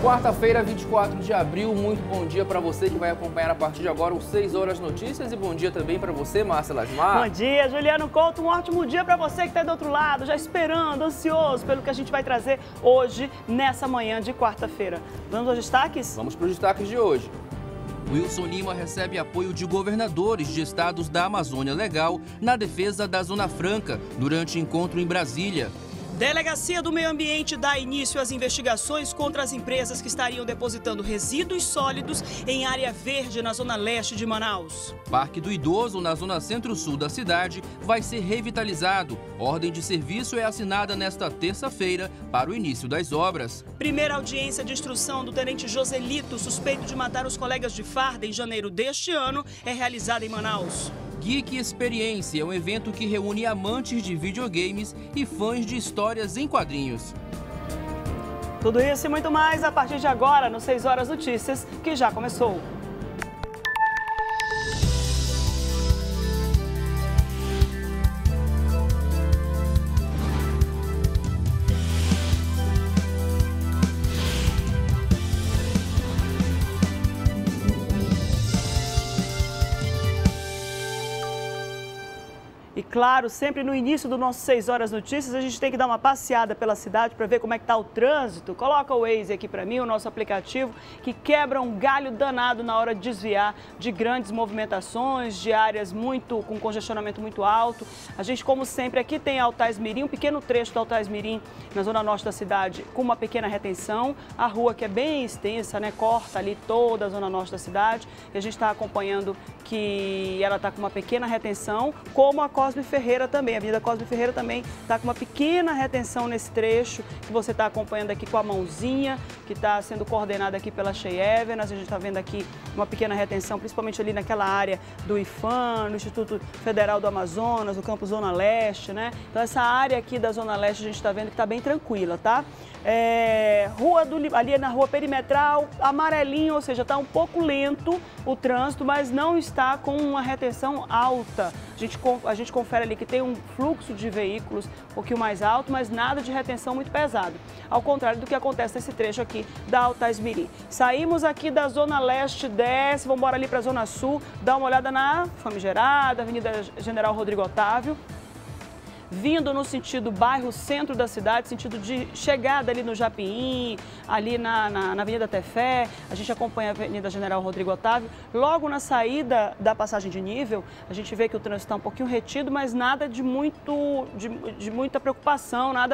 Quarta-feira, 24 de abril, muito bom dia para você que vai acompanhar a partir de agora os 6 horas notícias e bom dia também para você, Márcia Lasmar. Bom dia, Juliano Couto, um ótimo dia para você que está do outro lado, já esperando, ansioso pelo que a gente vai trazer hoje, nessa manhã de quarta-feira. Vamos aos destaques? Vamos para os destaques de hoje. Wilson Lima recebe apoio de governadores de estados da Amazônia Legal na defesa da Zona Franca durante encontro em Brasília. Delegacia do Meio Ambiente dá início às investigações contra as empresas que estariam depositando resíduos sólidos em área verde na zona leste de Manaus. Parque do Idoso, na zona centro-sul da cidade, vai ser revitalizado. Ordem de serviço é assinada nesta terça-feira para o início das obras. Primeira audiência de instrução do tenente Joselito, suspeito de matar os colegas de farda em janeiro deste ano, é realizada em Manaus. Geek Experiência é um evento que reúne amantes de videogames e fãs de histórias em quadrinhos. Tudo isso e muito mais a partir de agora no 6 Horas Notícias, que já começou. E claro, sempre no início do nosso 6 Horas Notícias, a gente tem que dar uma passeada pela cidade para ver como é que está o trânsito. Coloca o Waze aqui para mim, o nosso aplicativo, que quebra um galho danado na hora de desviar de grandes movimentações, de áreas com congestionamento muito alto. A gente, como sempre, aqui tem Altais Mirim, um pequeno trecho do Altais Mirim, na zona norte da cidade, com uma pequena retenção. A rua, que é bem extensa, né, corta ali toda a zona norte da cidade. E a gente está acompanhando que ela está com uma pequena retenção, como a Cosme Ferreira também. A Avenida Cosme Ferreira também está com uma pequena retenção nesse trecho, que você está acompanhando aqui com a mãozinha, que está sendo coordenada aqui pela Shea Evans. A gente está vendo aqui uma pequena retenção, principalmente ali naquela área do IFAM, no Instituto Federal do Amazonas, do Campo Zona Leste, né? Então essa área aqui da Zona Leste a gente está vendo que está bem tranquila, tá? Ali na rua perimetral, amarelinho, ou seja, está um pouco lento o trânsito, mas não está com uma retenção alta. A gente confere ali que tem um fluxo de veículos um pouquinho mais alto, mas nada de retenção muito pesado. Ao contrário do que acontece nesse trecho aqui da Altais Mirim. Saímos aqui da Zona Leste, desce, vamos embora ali para a Zona Sul, dá uma olhada na famigerada Avenida General Rodrigo Otávio. Vindo no sentido bairro centro da cidade, sentido de chegada ali no Japim, ali na Avenida Tefé, a gente acompanha a Avenida General Rodrigo Otávio. Logo na saída da passagem de nível, a gente vê que o trânsito está um pouquinho retido, mas nada de muita preocupação, nada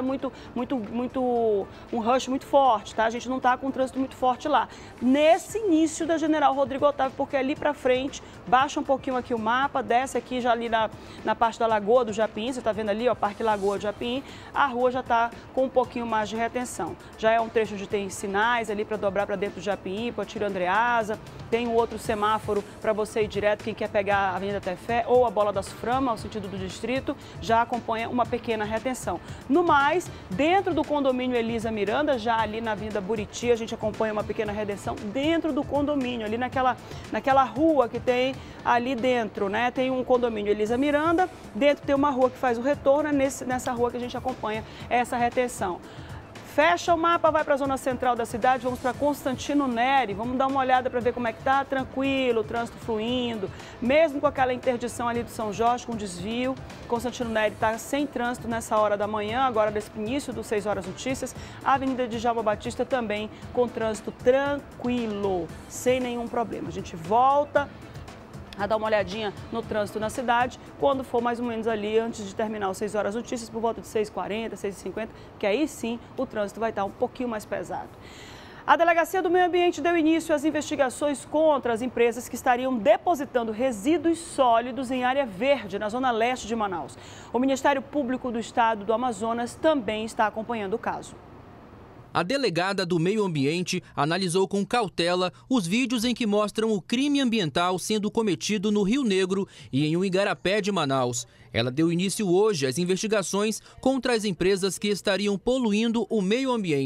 um rush muito forte, tá? A gente não está com um trânsito muito forte lá. Nesse início da General Rodrigo Otávio, porque ali para frente, baixa um pouquinho aqui o mapa, desce aqui já ali na parte da Lagoa do Japim, você está vendo ali, ó, Parque Lagoa do Japim, a rua já está com um pouquinho mais de retenção. Já é um trecho onde tem sinais ali para dobrar para dentro do Japim, para Tiro Andreasa, tem um outro semáforo para você ir direto, quem quer pegar a Avenida Tefé ou a Bola das Framas, ao sentido do distrito, já acompanha uma pequena retenção. No mais, dentro do condomínio Elisa Miranda, já ali na Avenida Buriti, a gente acompanha uma pequena retenção dentro do condomínio, ali naquela rua que tem ali dentro, né? Tem um condomínio Elisa Miranda, dentro tem uma rua que faz o retorno, é nessa rua que a gente acompanha essa retenção. Fecha o mapa, vai para a zona central da cidade, vamos para Constantino Neri, vamos dar uma olhada para ver como é que está, tranquilo, o trânsito fluindo, mesmo com aquela interdição ali do São Jorge, com desvio. Constantino Neri está sem trânsito nessa hora da manhã, agora nesse início dos 6 Horas Notícias. A Avenida de Djalma Batista também com trânsito tranquilo, sem nenhum problema. A gente volta a dar uma olhadinha no trânsito na cidade, quando for mais ou menos ali, antes de terminar os 6 Horas Notícias, por volta de 6h40, 6h50, que aí sim o trânsito vai estar um pouquinho mais pesado. A Delegacia do Meio Ambiente deu início às investigações contra as empresas que estariam depositando resíduos sólidos em área verde, na zona leste de Manaus. O Ministério Público do Estado do Amazonas também está acompanhando o caso. A delegada do Meio Ambiente analisou com cautela os vídeos em que mostram o crime ambiental sendo cometido no Rio Negro e em um igarapé de Manaus. Ela deu início hoje às investigações contra as empresas que estariam poluindo o meio ambiente.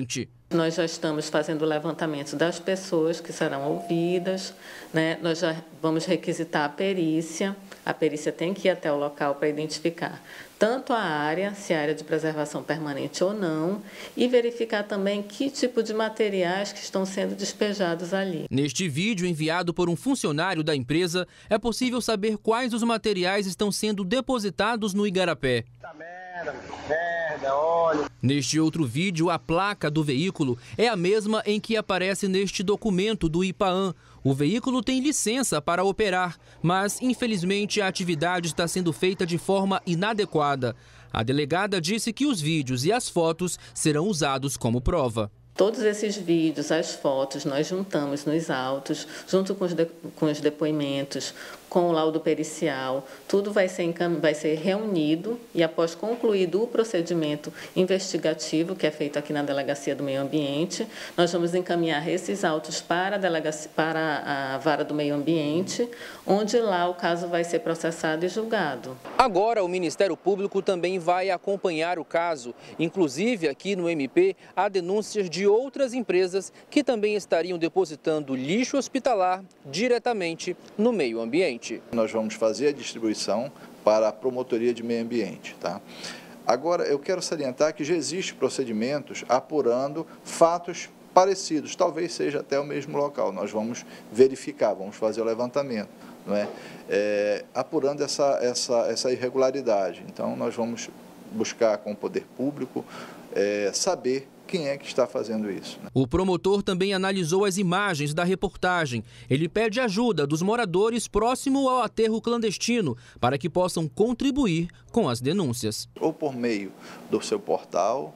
Nós já estamos fazendo o levantamento das pessoas que serão ouvidas, né? Nós já vamos requisitar a perícia. A perícia tem que ir até o local para identificar tanto a área, se é área de preservação permanente ou não, e verificar também que tipo de materiais que estão sendo despejados ali. Neste vídeo enviado por um funcionário da empresa, é possível saber quais os materiais estão sendo depositados no igarapé. Merda, óleo. Neste outro vídeo, a placa do veículo é a mesma em que aparece neste documento do IPAAM. O veículo tem licença para operar, mas infelizmente a atividade está sendo feita de forma inadequada. A delegada disse que os vídeos e as fotos serão usados como prova. Todos esses vídeos, as fotos, nós juntamos nos autos, junto com os depoimentos, com o laudo pericial. Tudo vai ser reunido e, após concluído o procedimento investigativo, que é feito aqui na Delegacia do Meio Ambiente, nós vamos encaminhar esses autos para a Vara do Meio Ambiente, onde lá o caso vai ser processado e julgado. Agora, o Ministério Público também vai acompanhar o caso. Inclusive, aqui no MP, há denúncias de outras empresas que também estariam depositando lixo hospitalar diretamente no meio ambiente. Nós vamos fazer a distribuição para a Promotoria de Meio Ambiente, tá? Agora, eu quero salientar que já existem procedimentos apurando fatos parecidos, talvez seja até o mesmo local. Nós vamos verificar, vamos fazer o levantamento, não é? Apurando essa irregularidade. Então, nós vamos buscar com o poder público saber quem é que está fazendo isso. O promotor também analisou as imagens da reportagem. Ele pede ajuda dos moradores próximo ao aterro clandestino para que possam contribuir com as denúncias. Ou por meio do seu portal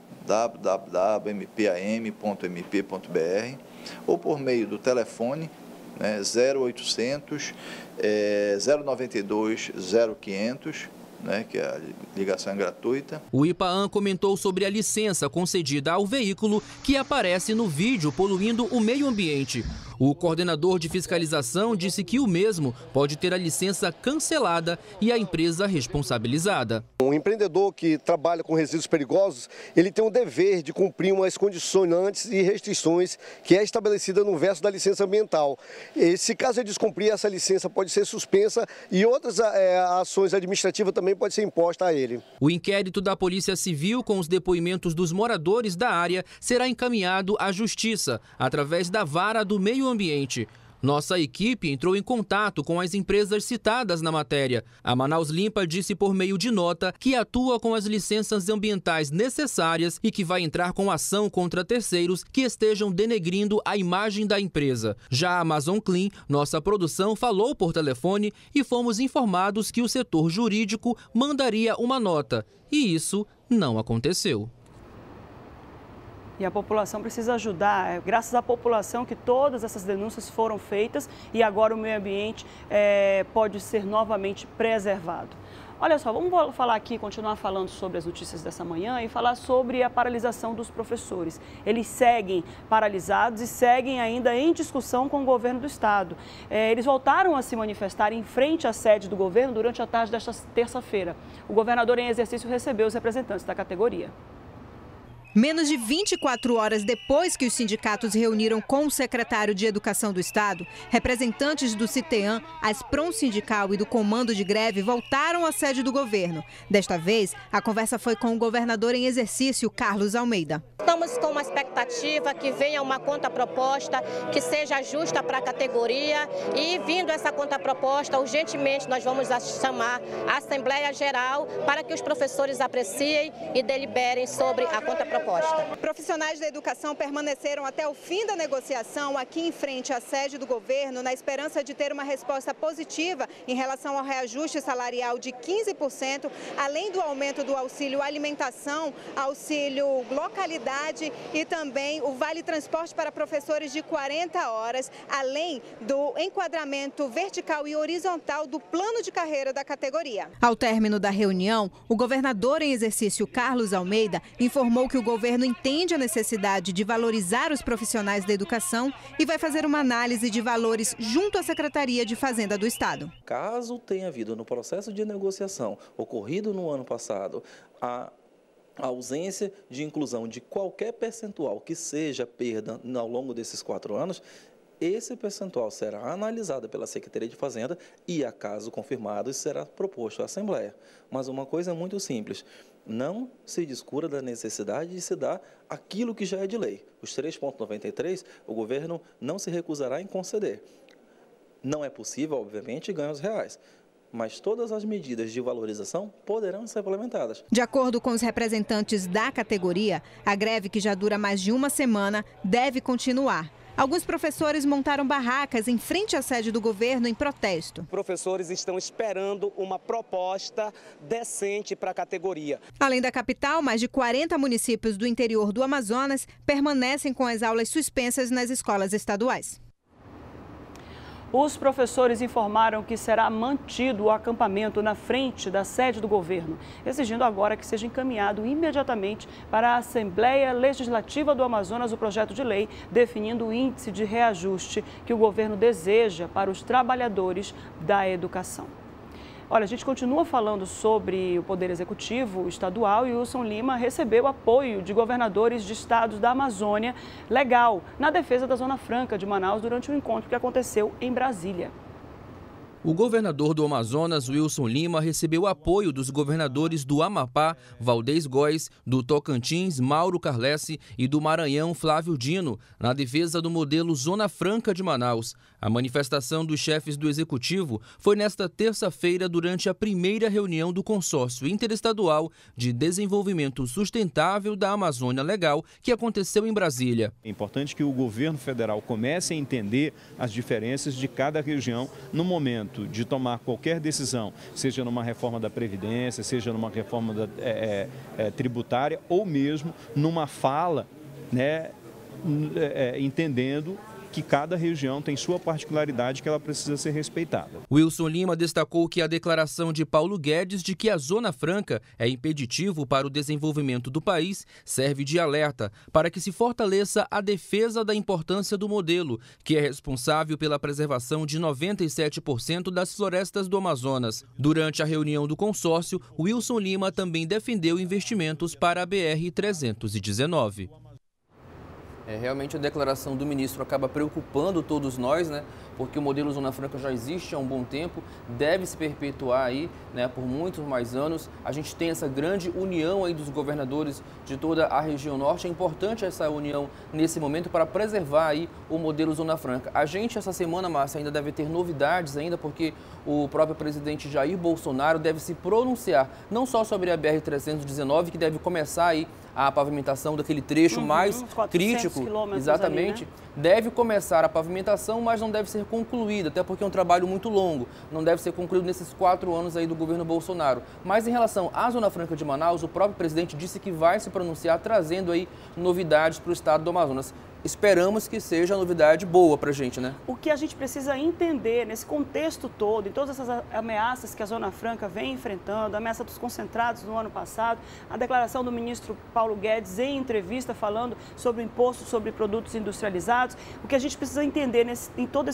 www.mpam.mp.br ou por meio do telefone 0800 092 0500, que a ligação é gratuita. O IPAAM comentou sobre a licença concedida ao veículo que aparece no vídeo poluindo o meio ambiente. O coordenador de fiscalização disse que o mesmo pode ter a licença cancelada e a empresa responsabilizada. Um empreendedor que trabalha com resíduos perigosos, ele tem o dever de cumprir umas condicionantes e restrições que é estabelecida no verso da licença ambiental. E, se caso ele descumprir, essa licença pode ser suspensa e outras ações administrativas também podem ser impostas a ele. O inquérito da Polícia Civil com os depoimentos dos moradores da área será encaminhado à Justiça através da Vara do Meio Ambiente. Nossa equipe entrou em contato com as empresas citadas na matéria. A Manaus Limpa disse por meio de nota que atua com as licenças ambientais necessárias e que vai entrar com ação contra terceiros que estejam denegrindo a imagem da empresa. Já a Amazon Clean, nossa produção, falou por telefone e fomos informados que o setor jurídico mandaria uma nota. E isso não aconteceu. E a população precisa ajudar. É graças à população que todas essas denúncias foram feitas e agora o meio ambiente pode ser novamente preservado. Olha só, vamos falar aqui, continuar falando sobre as notícias dessa manhã e falar sobre a paralisação dos professores. Eles seguem paralisados e seguem ainda em discussão com o governo do estado. Eles voltaram a se manifestar em frente à sede do governo durante a tarde desta terça-feira. O governador em exercício recebeu os representantes da categoria. Menos de 24 horas depois que os sindicatos reuniram com o secretário de Educação do Estado, representantes do CITEAM, a Asprom Sindical e do Comando de Greve voltaram à sede do governo. Desta vez, a conversa foi com o governador em exercício, Carlos Almeida. Estamos com uma expectativa que venha uma contraproposta que seja justa para a categoria e, vindo essa contraproposta, urgentemente nós vamos chamar a Assembleia Geral para que os professores apreciem e deliberem sobre a contraproposta. Profissionais da educação permaneceram até o fim da negociação aqui em frente à sede do governo, na esperança de ter uma resposta positiva em relação ao reajuste salarial de 15%, além do aumento do auxílio alimentação, auxílio localidade e também o vale transporte para professores de 40 horas, além do enquadramento vertical e horizontal do plano de carreira da categoria. Ao término da reunião, o governador em exercício, Carlos Almeida, informou que o governo entende a necessidade de valorizar os profissionais da educação e vai fazer uma análise de valores junto à Secretaria de Fazenda do Estado. Caso tenha havido no processo de negociação ocorrido no ano passado a ausência de inclusão de qualquer percentual que seja perda ao longo desses 4 anos, esse percentual será analisado pela Secretaria de Fazenda e, a caso confirmado, será proposto à Assembleia. Mas uma coisa muito simples, não se descura da necessidade de se dar aquilo que já é de lei. Os 3,93, o governo não se recusará em conceder. Não é possível, obviamente, ganhos reais, mas todas as medidas de valorização poderão ser implementadas. De acordo com os representantes da categoria, a greve, que já dura mais de uma semana, deve continuar. Alguns professores montaram barracas em frente à sede do governo em protesto. Professores estão esperando uma proposta decente para a categoria. Além da capital, mais de 40 municípios do interior do Amazonas permanecem com as aulas suspensas nas escolas estaduais. Os professores informaram que será mantido o acampamento na frente da sede do governo, exigindo agora que seja encaminhado imediatamente para a Assembleia Legislativa do Amazonas o projeto de lei definindo o índice de reajuste que o governo deseja para os trabalhadores da educação. Olha, a gente continua falando sobre o Poder Executivo estadual e o Wilson Lima recebeu apoio de governadores de estados da Amazônia Legal na defesa da Zona Franca de Manaus durante um encontro que aconteceu em Brasília. O governador do Amazonas, Wilson Lima, recebeu apoio dos governadores do Amapá, Valdez Góes, do Tocantins, Mauro Carlesse, e do Maranhão, Flávio Dino, na defesa do modelo Zona Franca de Manaus. A manifestação dos chefes do Executivo foi nesta terça-feira durante a primeira reunião do Consórcio Interestadual de Desenvolvimento Sustentável da Amazônia Legal, que aconteceu em Brasília. É importante que o governo federal comece a entender as diferenças de cada região no momento de tomar qualquer decisão, seja numa reforma da Previdência, seja numa reforma tributária ou mesmo numa fala, entendendo que cada região tem sua particularidade que ela precisa ser respeitada. Wilson Lima destacou que a declaração de Paulo Guedes de que a Zona Franca é impeditivo para o desenvolvimento do país serve de alerta para que se fortaleça a defesa da importância do modelo, que é responsável pela preservação de 97% das florestas do Amazonas. Durante a reunião do consórcio, Wilson Lima também defendeu investimentos para a BR-319. Realmente a declaração do ministro acaba preocupando todos nós, né? Porque o modelo Zona Franca já existe há um bom tempo, deve se perpetuar aí, né, por muitos mais anos. A gente tem essa grande união aí dos governadores de toda a região norte. É importante essa união nesse momento para preservar aí o modelo Zona Franca. A gente essa semana, Márcia, ainda deve ter novidades ainda, porque o próprio presidente Jair Bolsonaro deve se pronunciar não só sobre a BR-319, que deve começar aí a pavimentação daquele trecho mais crítico, exatamente, ali, né? Deve começar a pavimentação, mas não deve ser concluída, até porque é um trabalho muito longo, não deve ser concluído nesses 4 anos aí do governo Bolsonaro. Mas em relação à Zona Franca de Manaus, o próprio presidente disse que vai se pronunciar, trazendo aí novidades para o estado do Amazonas. Esperamos que seja novidade boa para a gente, né? O que a gente precisa entender nesse contexto todo, em todas essas ameaças que a Zona Franca vem enfrentando, a ameaça dos concentrados no ano passado, a declaração do ministro Paulo Guedes em entrevista falando sobre o imposto sobre produtos industrializados, o que a gente precisa entender em todo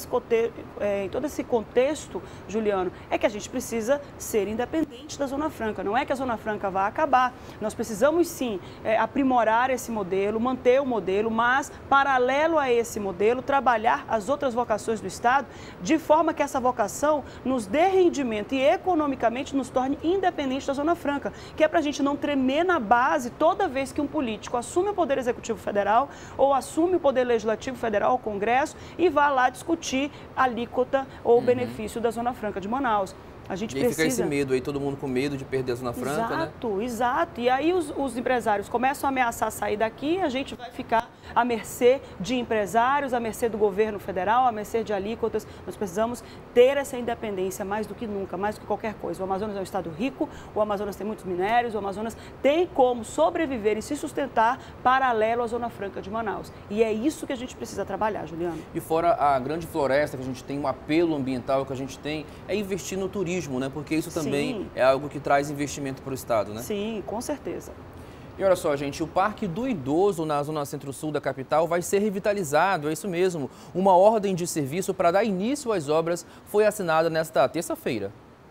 esse contexto, Juliano, é que a gente precisa ser independente da Zona Franca. Não é que a Zona Franca vá acabar. Nós precisamos sim aprimorar esse modelo, manter o modelo, mas paralelo a esse modelo, trabalhar as outras vocações do Estado, de forma que essa vocação nos dê rendimento e economicamente nos torne independentes da Zona Franca, que é para a gente não tremer na base toda vez que um político assume o Poder Executivo Federal ou assume o Poder Legislativo Federal, o Congresso, e vá lá discutir a alíquota ou benefício da Zona Franca de Manaus. A gente precisa... fica esse medo aí, todo mundo com medo de perder a Zona Franca, né? Exato. E aí os empresários começam a ameaçar sair daqui, a gente vai ficar à mercê de empresários, à mercê do governo federal, à mercê de alíquotas. Nós precisamos ter essa independência mais do que nunca, mais do que qualquer coisa. O Amazonas é um estado rico, o Amazonas tem muitos minérios, o Amazonas tem como sobreviver e se sustentar paralelo à Zona Franca de Manaus. E é isso que a gente precisa trabalhar, Juliano. E fora a grande floresta que a gente tem, um apelo ambiental que a gente tem, é investir no turismo, né? Porque isso também é algo que traz investimento para o estado, né? Sim, com certeza. E olha só, gente, o Parque do Idoso na zona centro-sul da capital vai ser revitalizado, é isso mesmo. Uma ordem de serviço para dar início às obras foi assinada nesta terça-feira.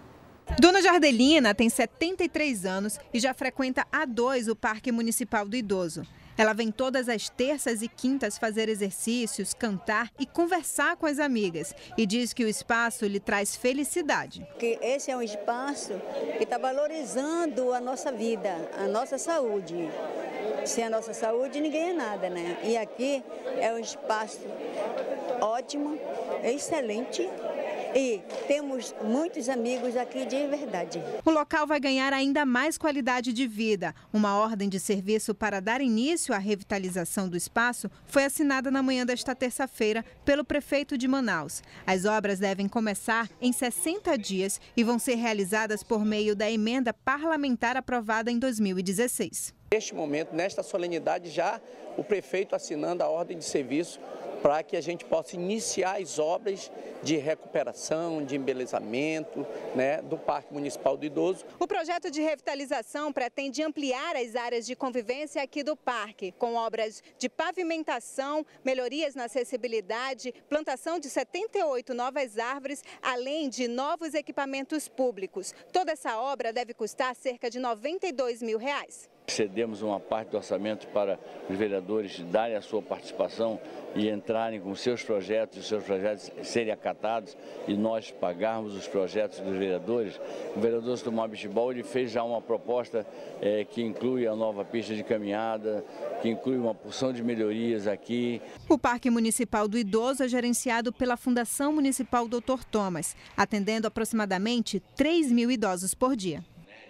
Dona Jardelina tem 73 anos e já frequenta há 2 o Parque Municipal do Idoso. Ela vem todas as terças e quintas fazer exercícios, cantar e conversar com as amigas. E diz que o espaço lhe traz felicidade. Que esse é um espaço que está valorizando a nossa vida, a nossa saúde. Sem a nossa saúde, ninguém é nada, né? E aqui é um espaço ótimo, excelente. E temos muitos amigos aqui de verdade. O local vai ganhar ainda mais qualidade de vida. Uma ordem de serviço para dar início à revitalização do espaço foi assinada na manhã desta terça-feira pelo prefeito de Manaus. As obras devem começar em 60 dias e vão ser realizadas por meio da emenda parlamentar aprovada em 2016. Neste momento, nesta solenidade, já o prefeito assinando a ordem de serviço para que a gente possa iniciar as obras de recuperação, de embelezamento, do Parque Municipal do Idoso. O projeto de revitalização pretende ampliar as áreas de convivência aqui do parque, com obras de pavimentação, melhorias na acessibilidade, plantação de 78 novas árvores, além de novos equipamentos públicos. Toda essa obra deve custar cerca de R$92 mil. Cedemos uma parte do orçamento para os vereadores darem a sua participação e entrarem com seus projetos, os seus projetos serem acatados e nós pagarmos os projetos dos vereadores. O vereador Tomás Bichibol, ele fez já uma proposta que inclui a nova pista de caminhada, que inclui uma porção de melhorias aqui. O Parque Municipal do Idoso é gerenciado pela Fundação Municipal Dr. Thomas, atendendo aproximadamente 3 mil idosos por dia.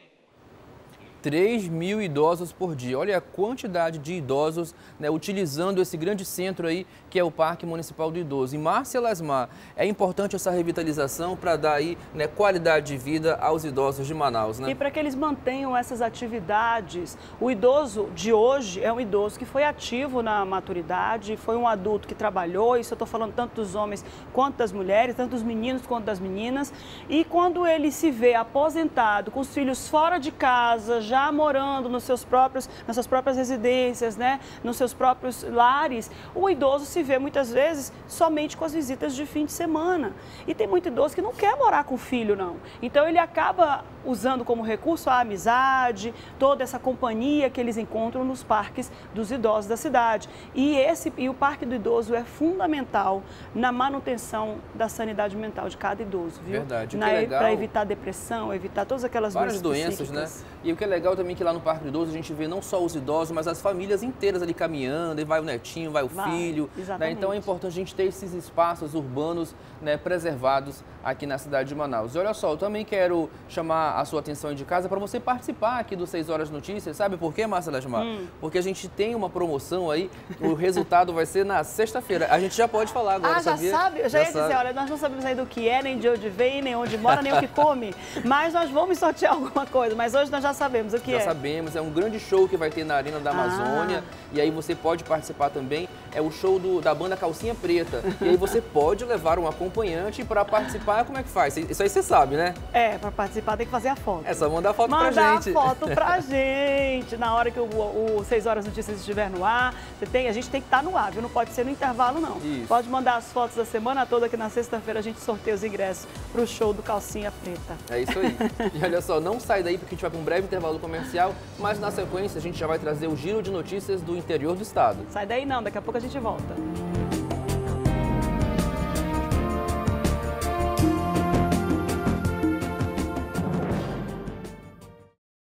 3 mil idosos por dia. Olha a quantidade de idosos utilizando esse grande centro aí, que é o Parque Municipal do Idoso. E Márcia Lasmar, é importante essa revitalização para dar aí qualidade de vida aos idosos de Manaus, né? E para que eles mantenham essas atividades. O idoso de hoje é um idoso que foi ativo na maturidade, foi um adulto que trabalhou, isso eu estou falando tanto dos homens quanto das mulheres, tanto dos meninos quanto das meninas. E quando ele se vê aposentado, com os filhos fora de casa, já morando nas suas próprias residências, nos seus próprios lares, o idoso se vê muitas vezes somente com as visitas de fim de semana. E tem muito idoso que não quer morar com o filho, não. Então ele acaba usando como recurso a amizade, toda essa companhia que eles encontram nos parques dos idosos da cidade. E o Parque do Idoso é fundamental na manutenção da sanidade mental de cada idoso, viu? Verdade. Para evitar depressão, evitar todas aquelas várias doenças, né? E o que é legal também é que lá no Parque do Idoso a gente vê não só os idosos, mas as famílias inteiras ali caminhando, e vai o netinho, vai o filho. Então é importante a gente ter esses espaços urbanos preservados aqui na cidade de Manaus. E olha só, eu também quero chamar a sua atenção aí de casa para você participar aqui do 6 Horas Notícias. Sabe por quê, Márcia Lasmar? Porque a gente tem uma promoção aí, o resultado vai ser na sexta-feira. A gente já pode falar agora, sabia? Já sabe? Eu já ia dizer, olha, nós não sabemos ainda o que é, nem de onde vem, nem onde mora, nem o que come, mas nós vamos sortear alguma coisa. Mas hoje nós já sabemos o que é. Já sabemos, é um grande show que vai ter na Arena da Amazônia. E aí você pode participar também, é o show da banda Calcinha Preta. E aí você pode levar um acompanhante para participar, como é que faz? Isso aí você sabe, né? Para participar tem que fazer a foto. É só mandar a foto pra gente. Mandar a foto pra gente. Na hora que o 6 Horas Notícias estiver no ar, a gente tem que estar no ar, viu? Não pode ser no intervalo, não. Isso. Pode mandar as fotos da semana toda, que na sexta-feira a gente sorteia os ingressos pro show do Calcinha Preta. É isso aí. E olha só, não sai daí porque a gente vai para um breve intervalo comercial, mas na sequência a gente já vai trazer o giro de notícias do interior do estado. Sai daí não, daqui a pouco a gente volta.